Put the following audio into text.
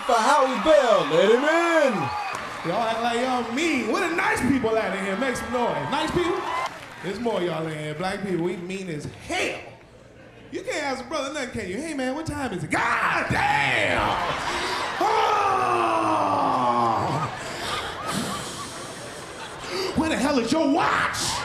up for Howie Bell. Let him in. Y'all act like y'all mean. Where the nice people at in here? Make some noise. Nice people? There's more of y'all in here. Black people, we mean as hell. You can't ask a brother nothing, can you? Hey, man, what time is it? God damn! Oh! Where the hell is your watch?